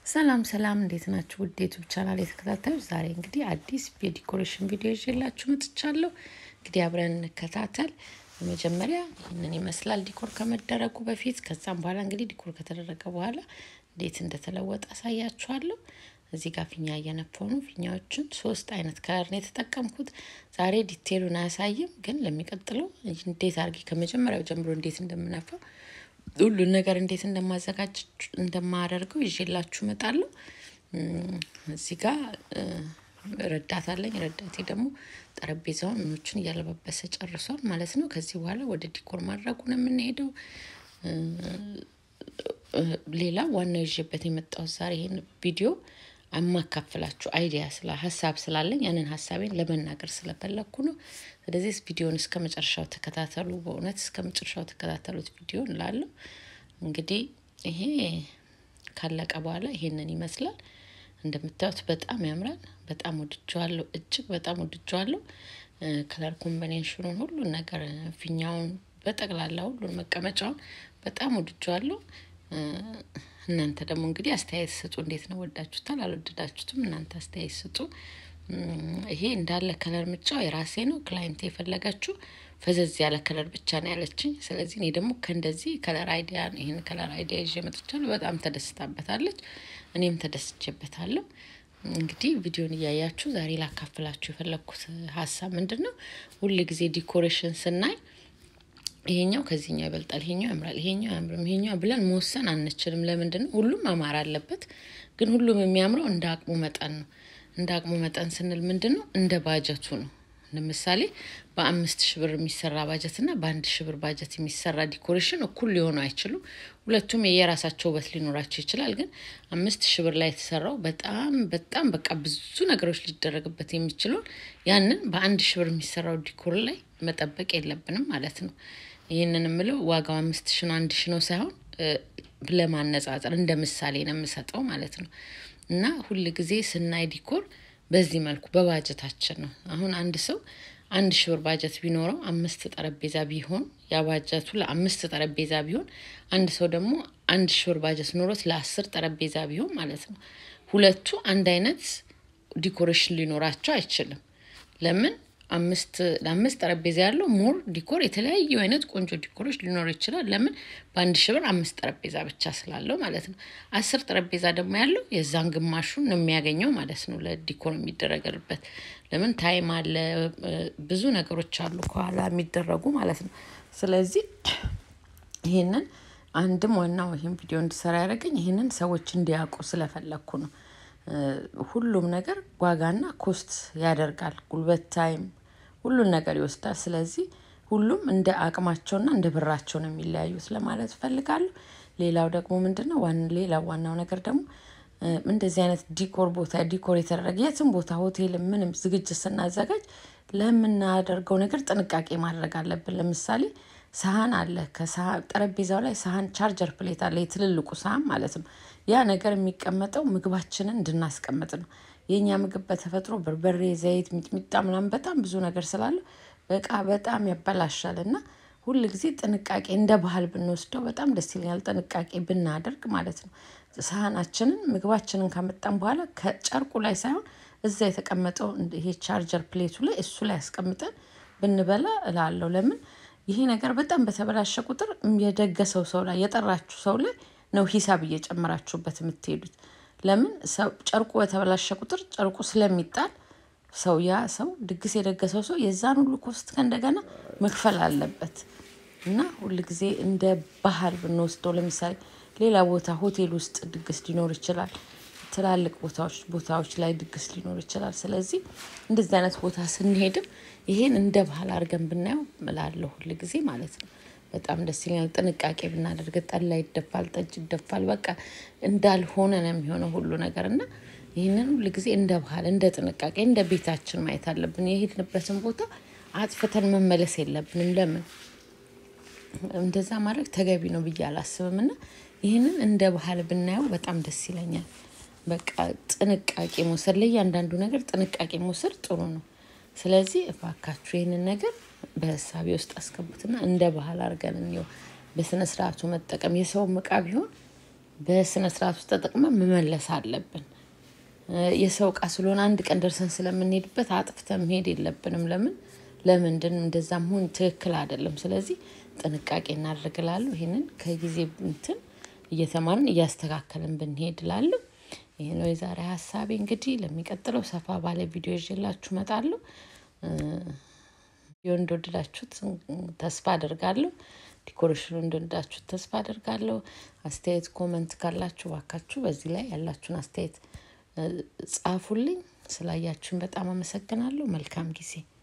ሰላም ሰላም እንዴት ናችሁ? ውድ ዩቲዩብ ቻናል የተከታታዮች ዛሬ እንግዲህ አዲስ የዲኮሬሽን ቪዲዮ ይዤላችሁ መጥቻለሁ። እንግዲህ አብረን እንከታተል። በመጀመሪያ ይሄንን ይመስላል ዲኮር ከመደረጉ በፊት፣ ከዛም በኋላ እንግዲህ ዲኮር ከተደረገ በኋላ እንዴት እንደተለወጠ አሳያችኋለሁ። እዚህ ጋር ፊኛ እየነፋሁ ነው። ፊኛዎችን 3 አይነት ከለር ነው የተጠቀምኩት። ዛሬ ዲቴሉን አያሳይም፣ ግን ለሚቀጥለው እንዴት አድርጌ ከመጀመሪያው ጀምሮ እንዴት እንደምነፋው ሁሉን ነገር እንዴት እንደማዘጋጅ እንደማደርገው ይዤላችሁ እመጣለሁ። እዚህ ጋር ረዳት አለኝ። ረዳቴ ደግሞ ጠረጴዛውን ምኖችን እያለባበሰ ጨርሷል ማለት ነው። ከዚህ በኋላ ወደ ዲኮር ማድረጉ ነው የምንሄደው። ሌላ ዋናው ይዤበት የመጣው ዛሬ ይሄን ቪዲዮ አማካፍላችሁ አይዲያ ስለ ሐሳብ ስላለኝ ያንን ሐሳቤን ለመናገር ስለፈለኩ ነው። ስለዚህ ቪዲዮውን እስከመጨረሻው ተከታተሉ። በእውነት እስከመጨረሻው ተከታተሉት ቪዲዮውን ላለው እንግዲህ ይሄ ካለቀ በኋላ ይሄንን ይመስላል። እንደምታዩት በጣም ያምራል። በጣም ወድጄዋለሁ። እጅግ በጣም ወድጄዋለሁ። ከለር ኮምቢኔሽኑን ሁሉን ነገር ፊኛውን በጠቅላላ ሁሉን መቀመጫውን በጣም ወድጄዋለሁ። እናንተ ደግሞ እንግዲህ አስተያየት ስጡ። እንዴት ነው ወዳችሁታል አልወደዳችሁትም? እናንተ አስተያየት ስጡ። ይሄ እንዳለ ከለር ምርጫው የራሴ ነው። ክላይንት የፈለጋችሁ ፈዘዝ ያለ ከለር ብቻ ነው ያለችኝ። ስለዚህ እኔ ደግሞ ከእንደዚህ ከለር አይዲያ ይሄን ከለር አይዲያ ይዤ መጥቻለሁ። በጣም ተደስታበታለች፣ እኔም ተደስቼበታለሁ። እንግዲህ ቪዲዮን እያያችሁ ዛሬ ላካፍላችሁ የፈለኩት ሐሳብ ምንድነው? ሁሉ ጊዜ ዲኮሬሽን ስናይ ይሄኛው ከዚህኛው ይበልጣል፣ ይሄኛው ያምራል፣ ይሄኛው ያምራል፣ ይሄኛው ብለን መወሰን አንችልም። ለምንድን ነው? ሁሉም ማማር አለበት፣ ግን ሁሉም የሚያምረው እንደ አቅሙ መጠን ነው። እንደ አቅሙ መጠን ስንል ምንድነው? እንደ ባጀቱ ነው። ለምሳሌ በ5000 ብር የሚሰራ ባጀት እና በ1000 ብር ባጀት የሚሰራ ዲኮሬሽን እኩል ሊሆኑ አይችሉም። ሁለቱም የየራሳቸው ውበት ሊኖራቸው ይችላል። ግን 5000 ብር ላይ የተሰራው በጣም በቃ ብዙ ነገሮች ሊደረግበት የሚችለው ያንን በ1000 ብር የሚሰራው ዲኮር ላይ መጠበቅ የለብንም ማለት ነው። ይሄንን ምለው ዋጋው 5000 ነው 1000 ነው ሳይሆን ለማነጻጸር እንደ ምሳሌ ነው የምሰጠው ማለት ነው። እና ሁሉ ጊዜ ስናይ ዲኮር በዚህ መልኩ በባጀታችን ነው። አሁን አንድ ሰው 1000 ብር ባጀት ቢኖረው 5 ጠረጴዛ ቢሆን ያ ባጀቱ ለ5 ጠረጴዛ ቢሆን፣ አንድ ሰው ደግሞ 1000 ብር ባጀት ኖሮት ለ10 ጠረጴዛ ቢሆን ማለት ነው፣ ሁለቱ አንድ አይነት ዲኮሬሽን ሊኖራቸው አይችልም። ለምን? 5 ጠረጴዛ ያለው ሞር ዲኮር የተለያየ አይነት ቆንጆ ዲኮሮች ሊኖር ይችላል። ለምን? በ1000 ብር 5 ጠረጴዛ ብቻ ስላለው ማለት ነው። 10 ጠረጴዛ ደግሞ ያለው የዛን ግማሹን ነው የሚያገኘው ማለት ነው ለዲኮር የሚደረግበት። ለምን? ታይም አለ፣ ብዙ ነገሮች አሉ ከኋላ የሚደረጉ ማለት ነው። ስለዚህ ይሄንን አንድም ዋናው ይሄን ቪዲዮ እንድሰራ ያደረገኝ ይሄንን ሰዎች እንዲያውቁ ስለፈለኩ ነው። ሁሉም ነገር ዋጋና ኮስት ያደርጋል። ጉልበት፣ ታይም ሁሉን ነገር ይወስዳል። ስለዚህ ሁሉም እንደ አቅማቸውና እንደ ብራቸው ነው የሚለያዩት ለማለት ፈልጋለሁ። ሌላው ደግሞ ምንድነው? ዋናው ነገር ደግሞ እንደዚህ አይነት ዲኮር የተደረገ የትም ቦታ ሆቴል ምንም ዝግጅት ስናዘጋጅ ለምናደርገው ነገር ጥንቃቄ ማድረግ አለብን። ለምሳሌ ሳህን አለ፣ ጠረጴዛው ላይ ሳህን ቻርጀር ፕሌት አለ፣ የትልልቁ ሳህን ማለት ነው። ያ ነገር የሚቀመጠው ምግባችንን እንድናስቀምጥ ነው። የኛ ምግብ በተፈጥሮ በርበሬ፣ ዘይት፣ ሚጥሚጣ ምናምን በጣም ብዙ ነገር ስላለ በጣም ያበላሻልና ሁሉ ጊዜ ጥንቃቄ እንደ ባህል ብንወስደው በጣም ደስ ይላል። ጥንቃቄ ብናደርግ ማለት ነው። ሳህናችንን ምግባችንን ካመጣን በኋላ ከጨርቁ ላይ ሳይሆን እዛ የተቀመጠው ይሄ ቻርጀር ፕሌቱ ላይ እሱ ላይ አስቀምጠን ብንበላ እላለሁ። ለምን? ይሄ ነገር በጣም በተበላሸ ቁጥር የደገሰው ሰው ላይ የጠራችሁ ሰው ላይ ነው ሂሳብ እየጨመራችሁበት የምትሄዱት። ለምን? ጨርቁ በተበላሸ ቁጥር ጨርቁ ስለሚጣል ያ ሰው ድግስ የደገሰው ሰው የዛን ሁሉ ኮስት ከእንደገና መክፈል አለበት። እና ሁሉ ጊዜ እንደ ባህል ብንወስደው፣ ለምሳሌ ሌላ ቦታ ሆቴል ውስጥ ድግስ ሊኖር ይችላል። ትላልቅ ቦታዎች ላይ ድግስ ሊኖር ይችላል። ስለዚህ እንደዚህ አይነት ቦታ ስንሄድም ይሄን እንደ ባህል አድርገን ብናየው እላለሁ ሁሉ ጊዜ ማለት ነው። በጣም ደስ ይላል። ጥንቃቄ ብናደርግ ጠላ ይደፋል፣ ጠጅ ይደፋል፣ በቃ እንዳልሆነ ነው የሚሆነው ሁሉ ነገር። እና ይሄንን ሁሉ ጊዜ እንደ ባህል እንደ ጥንቃቄ እንደ ቤታችን ማየት አለብን። የሄድንበትን ቦታ አጥፍተን መመለስ የለብንም። ለምን? እንደዛ ማድረግ ተገቢ ነው ብዬ አላስብምና ይሄንን እንደ ባህል ብናየው በጣም ደስ ይለኛል። በቃ ጥንቃቄ መውሰድ፣ ለእያንዳንዱ ነገር ጥንቃቄ መውሰድ ጥሩ ነው። ስለዚህ እባካችሁ ይሄንን ነገር በሐሳቤ ውስጥ አስገቡትና እንደ ባህል አድርገን እንየው። በስነ ስርዓቱ መጠቀም የሰው ዕቃ ቢሆን በስነ ስርዓት ውስጥ ተጠቅመን መመለስ አለብን። የሰው ዕቃ ስለሆነ አንድ ቀን ደርሰን ስለምንሄድበት አጥፍተን መሄድ የለብንም። ለምንድን እንደዛም ሆን ትክክል አይደለም። ስለዚህ ጥንቃቄ እናደርግላለሁ። ይሄንን ከጊዜ እየተማርን እያስተካከልን ብንሄድ እላለሁ። ይሄ ነው የዛሬ ሐሳቤ። እንግዲህ ለሚቀጥለው ሰፋ ባለ ቪዲዮ ይዤላችሁ እመጣለሁ። ቪዲዮ እንደወደዳችሁት ተስፋ አደርጋለሁ። ዲኮሬሽኑን እንደወደዳችሁት ተስፋ አደርጋለሁ። አስተያየት ኮሜንት ካላችሁ ባካችሁ በዚህ ላይ ያላችሁን አስተያየት ጻፉልኝ። ስላያችሁን በጣም አመሰግናለሁ። መልካም ጊዜ